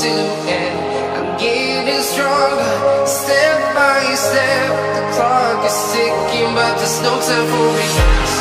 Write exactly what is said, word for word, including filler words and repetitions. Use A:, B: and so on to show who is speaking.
A: to end. I'm getting stronger, step by step. The clock is ticking, but there's no time for it.